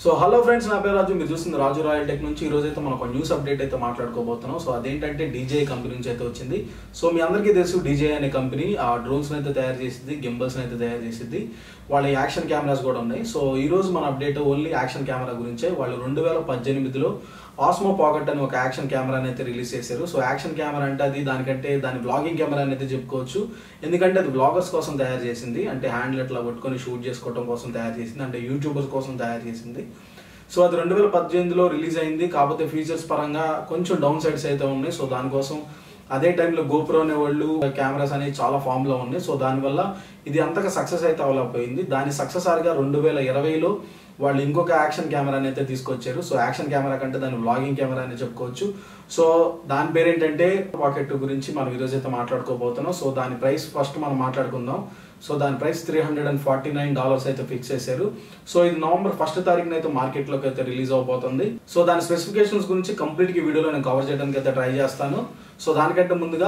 So hello friends, నా పేరు రాజు. మీరు చూస్తుంది రాజు రాయల్ టెక్ నుంచి. ఈ రోజు అయితే మనం ఒక న్యూస్ అప్డేట్ అయితే మాట్లాడుకోబోతున్నాం. సో అదేంటంటే DJI కంపెనీ నుంచి అయితే వచ్చింది. సో మీ అందరికీ తెలుసు DJI అనే కంపెనీ ఆ డ్రోన్స్ అయితే తయారు చేసింది, గింబల్స్ అయితే తయారు చేసింది. వాళ్ళ యాక్షన్ కెమెరాస్ కూడా ఉన్నాయి. సో ఈ రోజు మన అప్డేట్ ఓన్లీ యాక్షన్ కెమెరా గురించే. వాళ్ళు 2018లో ఆస్మో పాకెట్ అని ఒక యాక్షన్ కెమెరాని అయితే రిలీజ్ చేశారు. సో యాక్షన్ కెమెరా అంటే అది దాని బ్లాగింగ్ కెమెరా అని అయితే చెప్పుకోవచ్చు. ఎందుకంటే అది బ్లాగర్స్ కోసం తయారు చేసింది. అంటే హ్యాండిల్ ఇట్లా పట్టుకొని షూట్ చేసుకోవడం కోసం తయారు చేసింది, అంటే యూట్యూబర్స్ కోసం తయారు చేసింది. సో అది 2018లో రిలీజ్ అయింది. కాకపోతే ఫీచర్స్ పరంగా కొంచెం డౌన్ సైడ్స్ అయితే ఉన్నాయి. సో దానికోసం అదే టైంలో గోప్రో అనే వాళ్ళు కెమెరాస్ అనేవి చాలా ఫామ్లో ఉన్నాయి. సో దానివల్ల ఇది అంతగా సక్సెస్ అయితే అవ్వలేకపోయింది. దాని సక్సెస్ ఆర్గా 2020లో వాళ్ళు ఇంకొక యాక్షన్ కెమెరాని అయితే తీసుకొచ్చారు. సో యాక్షన్ కెమెరా కంటే దాని వ్లాగింగ్ కెమెరా అని చెప్పుకోవచ్చు. సో దాని పేరు ఏంటంటే పాకెట్ గురించి మనం ఈరోజు అయితే మాట్లాడుకోబోతున్నాం. సో దాని ప్రైస్ ఫస్ట్ మనం మాట్లాడుకుందాం. సో దాని ప్రైస్ $349 అయితే ఫిక్స్ చేశారు. సో ఇది నవంబర్ 1 తారీఖున అయితే మార్కెట్లోకి అయితే రిలీజ్ అవబోతుంది. సో దాని స్పెసిఫికేషన్స్ గురించి కంప్లీట్ గా వీడియోలో నేను కవర్ చేయడానికి అయితే ట్రై చేస్తాను. సో దానికంటే ముందుగా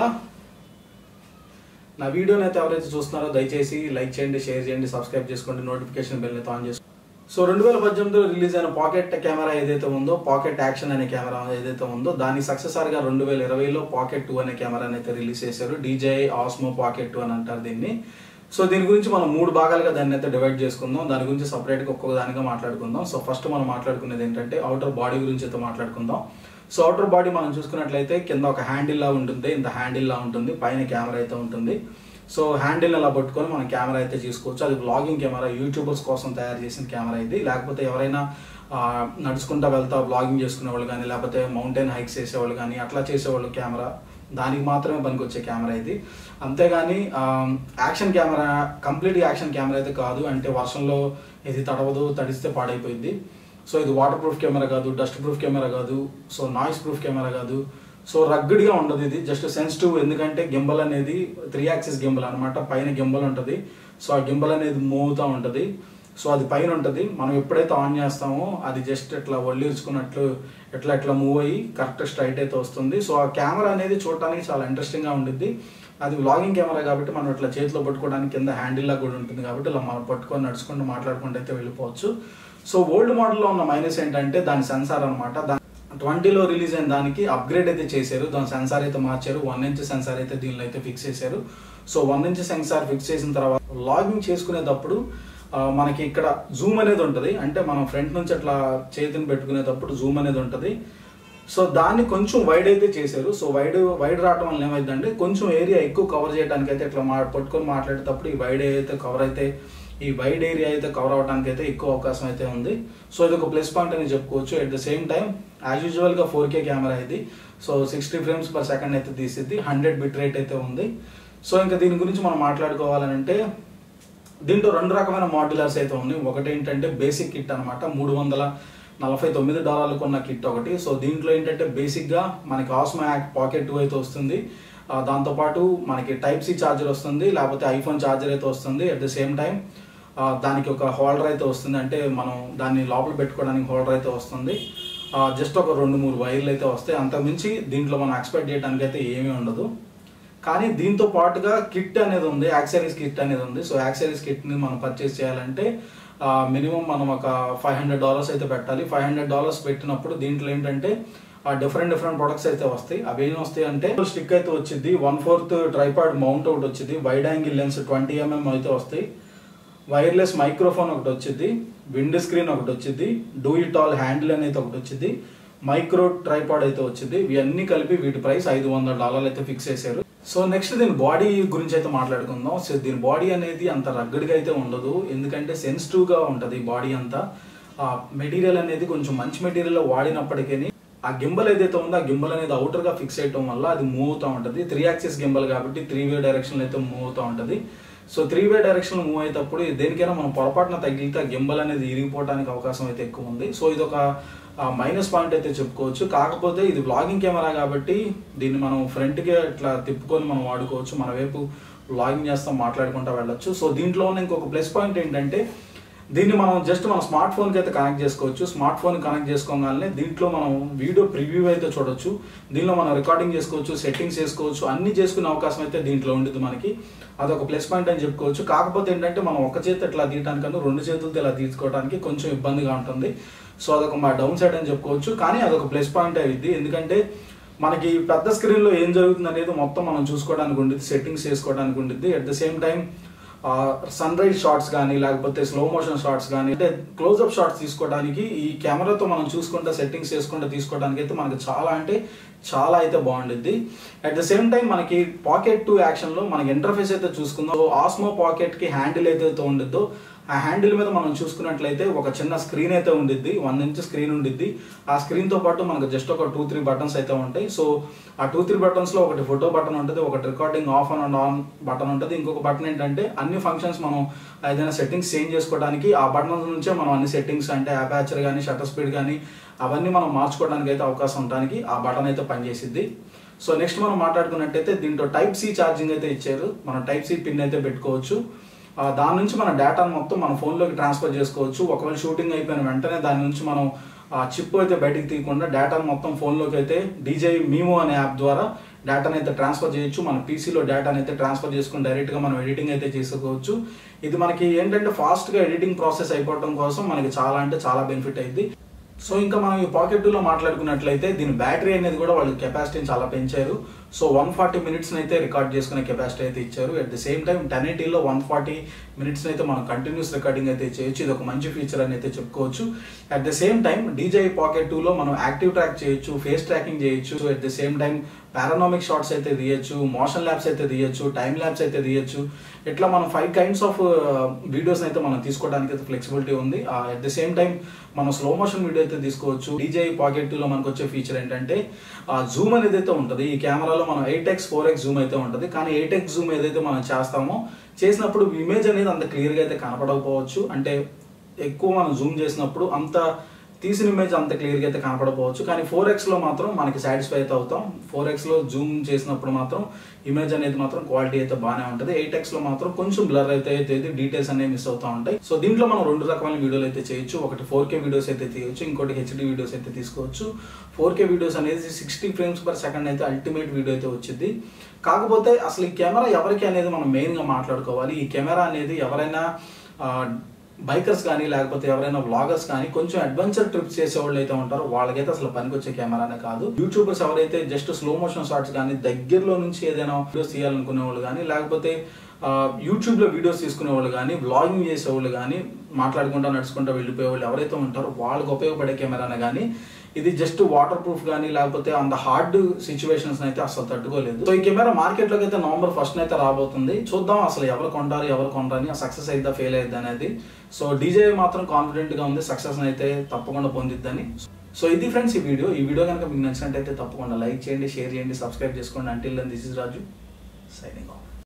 నా వీడియోని అయితే ఎవరైతే చూస్తున్నారో దయచేసి లైక్ చేయండి, షేర్ చేయండి, సబ్స్క్రైబ్ చేసుకోండి, నోటిఫికేషన్ బెల్ అయితే ఆన్ చేసుకోండి. సో 2018లో రిలీజ్ అయిన పాకెట్ కెమెరా ఏదైతే ఉందో, పాకెట్ యాక్షన్ అనే కెమెరా ఏదైతే ఉందో, దాని సక్సెసర్గా 2020లో పాకెట్ 2 అనే కెమెరాని అయితే రిలీజ్ చేశారు. DJI ఆస్మో పాకెట్ 2 అని అంటారు దీన్ని. సో దీని గురించి మనం 3 భాగాలుగా దాన్ని అయితే డివైడ్ చేసుకుందాం. దాని గురించి సపరేట్గా ఒక్కొక్క దానిగా మాట్లాడుకుందాం. సో ఫస్ట్ మనం మాట్లాడుకునేది ఏంటంటే అవుటర్ బాడీ గురించి అయితే మాట్లాడుకుందాం. సో అవుటర్ బాడీ మనం చూసుకున్నట్లయితే కింద ఒక హ్యాండిల్ లా ఉంటుంది, ఇంత హ్యాండిల్ లా ఉంటుంది, పైన కెమెరా అయితే ఉంటుంది. సో హ్యాండిల్ అలా పట్టుకొని మనం కెమెరా అయితే తీసుకోవచ్చు. అది వ్లాగింగ్ కెమెరా, యూట్యూబర్స్ కోసం తయారు చేసిన కెమెరా ఇది. లేకపోతే ఎవరైనా నడుచుకుంటా వెళ్తా వ్లాగింగ్ చేసుకునే వాళ్ళు కానీ, లేకపోతే మౌంటైన్ హైక్స్ చేసేవాళ్ళు కానీ, అట్లా చేసేవాళ్ళు కెమెరా, దానికి మాత్రమే పనికొచ్చే కెమెరా ఇది. అంతేగాని action camera, complete action camera అయితే కాదు. అంటే వర్షంలో ఇది తడవదు, తడిస్తే పాడైపోయింది. సో ఇది వాటర్ ప్రూఫ్ కెమెరా కాదు, డస్ట్ ప్రూఫ్ కెమెరా కాదు, సో నాయిస్ ప్రూఫ్ కెమెరా కాదు. సో రగ్గిడ్గా ఉండదు ఇది, జస్ట్ సెన్సిటివ్. ఎందుకంటే గింబల్ అనేది 3 యాక్సిస్ గింబల్ అనమాట. పైన గింబల్ ఉంటుంది. సో ఆ గింబల్ అనేది మూవ్ అవుతూ ఉంటుంది. సో అది పైన ఉంటుంది. మనం ఎప్పుడైతే ఆన్ చేస్తామో అది జస్ట్ ఇట్లా ఒళ్ళిర్చుకున్నట్లు ఎట్లా మూవ్ అయ్యి కరెక్ట్ స్ట్రైట్ అయితే వస్తుంది. సో ఆ కెమెరా అనేది చూడటానికి చాలా ఇంట్రెస్టింగ్గా ఉంటుంది. అది వ్లాగింగ్ కెమెరా కాబట్టి మనం ఇట్లా చేతిలో పట్టుకోవడానికి కింద హ్యాండిల్ లాగా కూడా ఉంటుంది. కాబట్టి ఇలా మనం పట్టుకొని నడుచుకుంటూ మాట్లాడుకుంటూ అయితే వెళ్ళిపోవచ్చు. సో ఓల్డ్ మోడల్లో ఉన్న మైనస్ ఏంటంటే దాని సెన్సార్ అనమాట. 20లో రిలీజ్ అయిన దానికి అప్గ్రేడ్ అయితే చేశారు. దాని సెన్సార్ అయితే మార్చారు. 1 ఇంచ్ సెన్సార్ అయితే దీనిలో అయితే ఫిక్స్ చేశారు. సో 1 ఇంచ్ సెన్సార్ ఫిక్స్ చేసిన తర్వాత వ్లాగింగ్ చేసుకునేటప్పుడు మనకి ఇక్కడ జూమ్ అనేది ఉంటుంది. అంటే మనం ఫ్రంట్ నుంచి అట్లా చేతిని పెట్టుకునేటప్పుడు జూమ్ అనేది ఉంటుంది. సో దాన్ని కొంచెం వైడ్ అయితే చేశారు. సో వైడ్ రావడం వల్ల ఏమైందంటే కొంచెం ఏరియా ఎక్కువ కవర్ చేయడానికి అయితే ఇట్లా పట్టుకొని మాట్లాడేటప్పుడు ఈ వైడ్ ఏరియా అయితే కవర్ అవడానికి అయితే ఎక్కువ అవకాశం అయితే ఉంది. సో ఇది ఒక ప్లస్ పాయింట్ అని చెప్పుకోవచ్చు. At the same time as యూజువల్గా 4K కెమెరా ఇది. సో 60 frames per second అయితే తీసిద్ది. 100 బిట్ రేట్ అయితే ఉంది. సో ఇంకా దీని గురించి మనం మాట్లాడుకోవాలంటే దీంట్లో 2 రకమైన మాడ్యులర్స్ అయితే ఉన్నాయి. ఒకటి ఏంటంటే బేసిక్ కిట్ అనమాట, $349 ఉన్న కిట్ ఒకటి. సో దీంట్లో ఏంటంటే బేసిక్గా మనకి ఆస్మో పాకెట్ 2 అయితే వస్తుంది. దాంతోపాటు మనకి Type-C ఛార్జర్ వస్తుంది, లేకపోతే ఐఫోన్ ఛార్జర్ అయితే వస్తుంది. అట్ ద సేమ్ టైం దానికి ఒక హోల్డర్ అయితే వస్తుంది. అంటే మనం దాన్ని లోపల పెట్టుకోవడానికి హోల్డర్ అయితే వస్తుంది. జస్ట్ ఒక 2-3 వైర్లు అయితే వస్తాయి. అంతకుమించి దీంట్లో మనం ఎక్స్పెక్ట్ చేయడానికి అయితే ఏమీ ఉండదు. కానీ దీంతో పాటుగా కిట్ అనేది ఉంది, యాక్సెసరీస్ కిట్ అనేది ఉంది. సో యాక్సెసరీస్ కిట్ని మనం పర్చేస్ చేయాలంటే మినిమం మనం ఒక $500 అయితే పెట్టాలి. $500 పెట్టినప్పుడు దీంట్లో ఏంటంటే డిఫరెంట్ ప్రొడక్ట్స్ అయితే వస్తాయి. అవి ఏం వస్తాయి అంటే స్టిక్ అయితే వచ్చింది, 1/4 ట్రైపాడ్ మౌంట్ ఒకటి వచ్చింది, వైడ్ యాంగిల్ లెన్స్ 20 mm అయితే వస్తాయి, వైర్లెస్ మైక్రోఫోన్ ఒకటి వచ్చింది, విండ్ స్క్రీన్ ఒకటి వచ్చింది, డూ ఇట్ ఆల్ హ్యాండిల్ అనేది ఒకటి వచ్చింది, మైక్రో ట్రైపాడ్ అయితే వచ్చింది. ఇవన్నీ కలిపి వీటి ప్రైస్ $500 అయితే ఫిక్స్ చేశారు. సో నెక్స్ట్ దీని బాడీ గురించి అయితే మాట్లాడుకుందాం. సో దీని బాడీ అనేది అంత రగ్గడ్గా అయితే ఉండదు. ఎందుకంటే సెన్సిటివ్గా ఉంటుంది బాడీ అంతా. మెటీరియల్ అనేది కొంచెం మంచి మెటీరియల్ వాడినప్పటికీ ఆ గింబల్ ఏదైతే ఉందో ఆ గింబల్ అనేది అవుటర్గా ఫిక్స్ చేయడం వల్ల అది మూవ్ అవుతూ ఉంటుంది. 3 యాక్సిస్ గింబల్ కాబట్టి 3-way డైరెక్షన్ అయితే మూవ్ అవుతూ ఉంటుంది. సో 3-way డైరెక్షన్ మూవ్ అయ్యేటప్పుడు దేనికైనా మనం పొరపాటున తగిలితే ఆ గింబల్ అనేది ఇరిగిపోవడానికి అవకాశం అయితే ఎక్కువ ఉంది. సో ఇది ఒక మైనస్ పాయింట్ అయితే చెప్పుకోవచ్చు. కాకపోతే ఇది వ్లాగింగ్ కెమెరా కాబట్టి దీన్ని మనం ఫ్రంట్గా ఇట్లా తిప్పుకొని మనం వాడుకోవచ్చు. మన వైపు వ్లాగింగ్ చేస్తాం, మాట్లాడుకుంటూ వెళ్ళొచ్చు. సో దీంట్లో ఉన్న ఇంకొక ప్లస్ పాయింట్ ఏంటంటే దీన్ని మనం జస్ట్ మన స్మార్ట్ ఫోన్కి అయితే కనెక్ట్ చేసుకోవచ్చు. స్మార్ట్ ఫోన్ కనెక్ట్ చేసుకోగానే దీంట్లో మనం వీడియో ప్రివ్యూ అయితే చూడొచ్చు. దీనిలో మనం రికార్డింగ్ చేసుకోవచ్చు, సెట్టింగ్స్ చేసుకోవచ్చు, అన్ని చేసుకునే అవకాశం అయితే దీంట్లో ఉంటుంది మనకి. అదొక ప్లస్ పాయింట్ అని చెప్పుకోవచ్చు. కాకపోతే ఏంటంటే మనం ఒక చేతి ఇట్లా తీయడానికన్నా 2 చేతులతో ఇలా తీసుకోవడానికి కొంచెం ఇబ్బందిగా ఉంటుంది. సో అదొక మా డౌన్ సైడ్ అని చెప్పుకోవచ్చు, కానీ అదొక ప్లస్ పాయింట్ అయ్యింది. ఎందుకంటే మనకి పెద్ద స్క్రీన్లో ఏం జరుగుతుంది అనేది మొత్తం మనం చూసుకోవడానికి ఉంటుంది, సెట్టింగ్స్ చేసుకోవడానికి ఉంటుంది. At the same time sunrise shots కానీ లేకపోతే స్లో మోషన్ షాట్స్ కానీ అంటే క్లోజ్అప్ షాట్స్ తీసుకోవడానికి ఈ కెమెరాతో మనం చూసుకుంటా సెట్టింగ్స్ చేసుకుంటూ తీసుకోవడానికి అయితే మనకి చాలా అంటే చాలా అయితే బాగుంటుంది. అట్ ద సేమ్ టైం మనకి పాకెట్ 2 యాక్షన్లో మనకి ఇంటర్ఫేస్ అయితే చూసుకుందాం. ఆస్మో పాకెట్కి హ్యాండిల్ ఏదైతే ఉండిద్దో ఆ హ్యాండిల్ మీద మనం చూసుకున్నట్లయితే ఒక చిన్న స్క్రీన్ అయితే ఉండిద్ది, 1 ఇంచ్ స్క్రీన్ ఉండిద్ది. ఆ స్క్రీన్తో పాటు మనకు జస్ట్ ఒక 2-3 బటన్స్ అయితే ఉంటాయి. సో ఆ 2-3 బటన్స్లో ఒకటి ఫోటో బటన్ ఉంటుంది, ఒకటి recording off and on button ఉంటుంది. ఇంకొక బటన్ ఏంటంటే అన్ని ఫంక్షన్స్ మనం ఏదైనా సెట్టింగ్స్ చేంజ్ చేసుకోవడానికి ఆ బటన్స్ నుంచే మనం అన్ని సెట్టింగ్స్ అంటే అపాచర్ కానీ షటర్ స్పీడ్ కానీ అవన్నీ మనం మార్చుకోవడానికి అయితే అవకాశం ఉండడానికి ఆ బటన్ అయితే పనిచేసిద్ది. సో నెక్స్ట్ మనం మాట్లాడుకున్నట్టయితే దీంట్లో టైప్ సి ఛార్జింగ్ అయితే ఇచ్చారు, మనం టైప్ సి పిన్ అయితే పెట్టుకోవచ్చు. దాని నుంచి మన డేటాను మొత్తం మన ఫోన్లోకి ట్రాన్స్ఫర్ చేసుకోవచ్చు. ఒకవేళ షూటింగ్ అయిపోయిన వెంటనే దాని నుంచి మనం చిప్ అయితే బయటికి తీయకుండా డేటాను మొత్తం ఫోన్లోకి అయితే DJI Mimo అనే యాప్ ద్వారా డేటాను అయితే ట్రాన్స్ఫర్ చేయొచ్చు. మన పీసీలో డేటాను అయితే ట్రాన్స్ఫర్ చేసుకుని డైరెక్ట్గా మనం ఎడిటింగ్ అయితే చేసుకోవచ్చు. ఇది మనకి ఏంటంటే ఫాస్ట్గా ఎడిటింగ్ ప్రాసెస్ అయిపోవడం కోసం మనకి చాలా అంటే చాలా బెనిఫిట్ అయింది. సో ఇంకా మనం ఈ పాకెట్ 2లో మాట్లాడుకున్నట్లయితే దీని బ్యాటరీ అనేది కూడా వాళ్ళు కెపాసిటీని చాలా పెంచారు. సో 140 మినిట్స్ని అయితే రికార్డ్ చేసుకునే కెపాసిటీ అయితే ఇచ్చారు. అట్ ద సేమ్ టైం 1080లో 140 మినిట్స్ని అయితే మనం కంటిన్యూస్ రికార్డింగ్ అయితే చేయొచ్చు. ఇది ఒక మంచి ఫీచర్ అని అయితే చెప్పుకోవచ్చు. At the same time DJI Pocket 2లో మనం యాక్టివ్ ట్రాక్ చేయొచ్చు, ఫేస్ ట్రాకింగ్ చేయొచ్చు. At the same time panoramic shots అయితే తీయచ్చు, మోషన్ ల్యాబ్స్ అయితే తీయచ్చు, టైమ్ ల్యాబ్స్ అయితే తీయచ్చు. ఇట్లా మనం 5 కైండ్స్ ఆఫ్ వీడియోస్ అయితే మనం తీసుకోవడానికి అయితే ఫ్లెక్సిబిలిటీ ఉంది. అట్ ద సేమ్ టైం మనం స్లో మోషన్ వీడియో అయితే తీసుకోవచ్చు. DJI Pocket 2లో మనకు వచ్చే ఫీచర్ ఏంటంటే జూమ్ అనేది అయితే ఉంటుంది. ఈ కెమెరాలో మనం 8x 4x జూమ్ అయితే ఉంటుంది, కానీ 8x జూమ్ ఏదైతే మనం చేస్తామో చేసినప్పుడు ఇమేజ్ అనేది అంత క్లియర్గా అయితే కనపడకపోవచ్చు. అంటే ఎక్కువ మనం జూమ్ చేసినప్పుడు అంత తీసిన ఇమేజ్ అంత క్లియర్గా అయితే కనపడకపోవచ్చు, కానీ 4xలో మాత్రం మనకి సాటిస్ఫై అయితే అవుతాం. 4xలో జూమ్ చేసినప్పుడు మాత్రం ఇమేజ్ అనేది మాత్రం క్వాలిటీ అయితే బాగానే ఉంటుంది. 8xలో మాత్రం కొంచెం బ్లర్ అయితే డీటెయిల్స్ అనేవి మిస్ అవుతూ ఉంటాయి. సో దీంట్లో మనం 2 రకమైన వీడియోలు అయితే చేయొచ్చు. ఒకటి 4K వీడియోస్ అయితే తీయొచ్చు, ఇంకోటి HD వీడియోస్ అయితే తీసుకోవచ్చు. 4K వీడియోస్ అనేది 60 ఫ్రేమ్స్ పర్ సెకండ్ అయితే అల్టిమేట్ వీడియో అయితే వచ్చింది. కాకపోతే అసలు ఈ కెమెరా ఎవరికి అనేది మనం మెయిన్గా మాట్లాడుకోవాలి. ఈ కెమెరా అనేది ఎవరైనా బైకర్స్ కానీ లేకపోతే ఎవరైనా వ్లాగర్స్ కానీ కొంచెం అడ్వెంచర్ ట్రిప్స్ చేసే వాళ్ళు అయితే ఉంటారో వాళ్ళకైతే అసలు పనికొచ్చే కెమెరానే కాదు. యూట్యూబర్స్ ఎవరైతే జస్ట్ స్లో మోషన్ షాట్స్ కానీ దగ్గరలో నుంచి ఏదైనా వీడియోస్ తీయాలనుకునే వాళ్ళు కానీ లేకపోతే యూట్యూబ్లో వీడియోస్ తీసుకునే వాళ్ళు కానీ వ్లాగింగ్ చేసేవాళ్ళు కానీ మాట్లాడుకుంటూ నడుచుకుంటూ వెళ్ళిపోయే వాళ్ళు ఎవరైతే ఉంటారో వాళ్ళకి ఉపయోగపడే కెమెరానే కానీ ఇది జస్ట్ వాటర్ ప్రూఫ్ కానీ లేకపోతే అంత హార్డ్ సిచ్యువేషన్స్ అయితే అసలు తట్టుకోలేదు. సో ఈ కెమెరా మార్కెట్లోకి అయితే November 1st అయితే రాబోతుంది. చూద్దాం అసలు ఎవరు కొంటారని, ఆ సక్సెస్ అయిద్దా ఫెయిల్ అయిద్దా అనేది. సో DJI మాత్రం కాన్ఫిడెంట్గా ఉంది సక్సెస్ అయితే తప్పకుండా పొందిద్దని. సో ఇది ఫ్రెండ్స్ ఈ వీడియో కనుక మీకు నచ్చినట్టయితే తప్పకుండా లైక్ చేయండి, షేర్ చేయండి, సబ్స్క్రైబ్ చేసుకోండి. Until then this is Raju signing of.